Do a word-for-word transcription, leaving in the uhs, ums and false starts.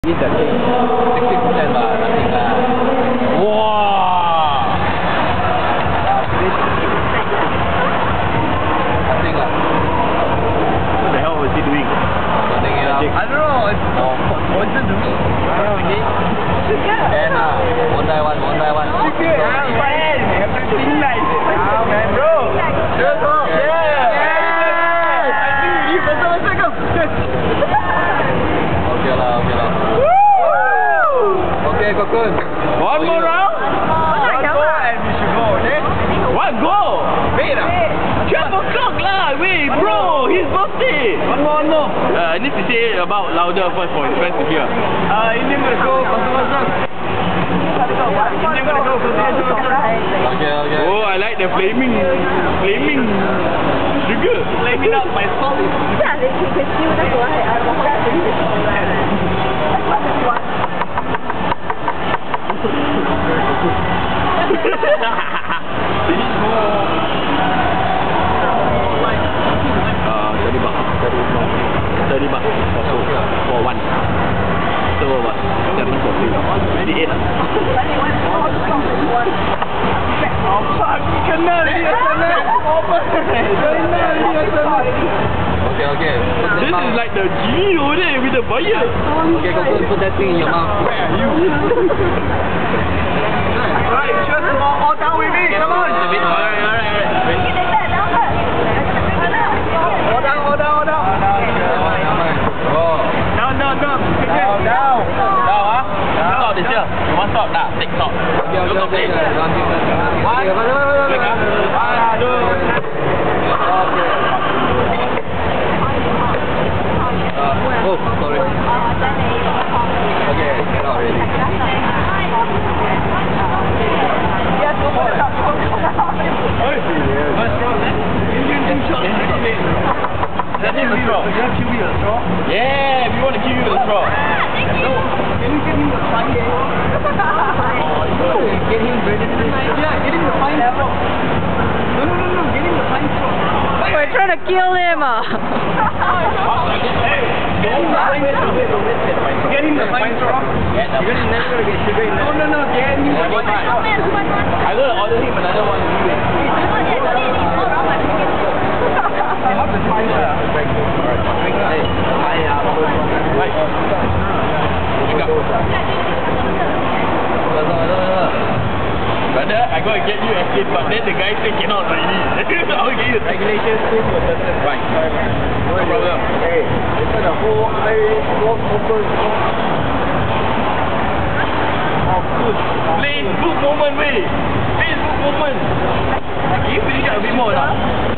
This I think sixty percent lah, nothing lah. Wow! Nothing lah. What the hell was he doing? Nothing lah. I don't know. It's more poison to me. And uh, one by one, one by one. Sugar, man. Everything nice. Ah, man, bro. Sure, bro. Yeah. Yeah. I think you better take up. Okay lah, okay lah. Okay, Cocoon. One more round? One go and we should go, okay? One go? Wait ah. twelve o'clock lah. Wait, bro. His birthday. One more, one more. Uh, I need to say about louder first for his friends to hear. Uh, Indian gonna go. Pasal-pasal. Indian gonna go. Okay, okay. Oh, I like the flaming, flaming sugar. Flaming up my soul. Yeah, they can feel the light. I don't want to do Uh, thirty bucks. thirty bucks for two, for one. So what? seven for three. twenty-eight. Oh fuck! Kenal dia sana. Apa? Kenal dia sana. Okay, okay. This is like the genie over there with the fire. Okay, Cocoon, put that thing in your mouth. Where are you? Alright, just all, all down with me. Come on. Alright, alright, alright. Hold down, hold down, hold down. Oh. Down, down, down. Down, down. Down, ah. Stop this here. You want stop? Nah, take stop. Look up there. One. Click, ah. One, two. Okay. Uh, oh, sorry. Okay, cannot really. That is a straw. You have to give me a straw? Yeah, we want to give you the straw. No, can you give him the fine straw? Oh, you get him ready to yeah, get him the fine straw. No, no, no, no, get him the fine straw. We're trying to kill him. Uh. Hey, get him the fine straw. Get him the fine straw. You're gonna never gonna get sugar in there. No, no, no, get him the fine straw. I'm gonna order him another one. Brother, I gotta get you a kid, but then the guy say cannot already. I'll give you the regulations to your certain right. No problem. Hey, it's the whole I walk open. Oh, good. Facebook moment, wait. Facebook moment. Can you finish up a bit more now?